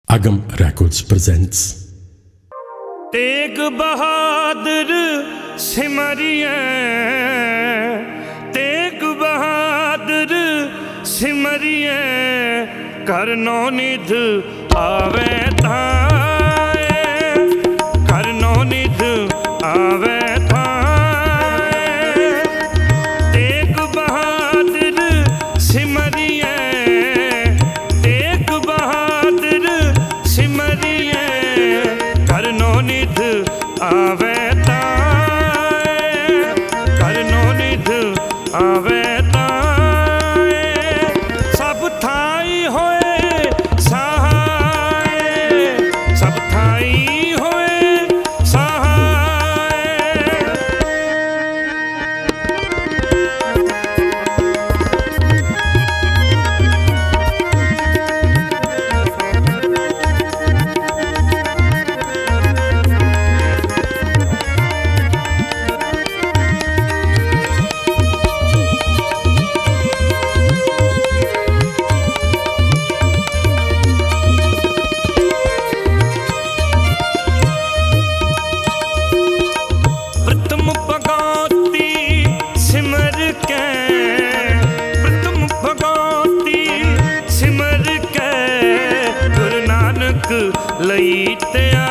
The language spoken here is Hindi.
Agam Records presents Tegh Bahadur सिमरिए, Tegh Bahadur सिमरिए, करनो निध आवे थाए, करनो निध आवे थाए। तेग बहादुर सिमरिए, तेग बहादुर सिमरिए, करनो निध आवे ताए, करनो निध आवे ताए। सब थाई होए सहाय, सब थाई होए सहाय। लई ते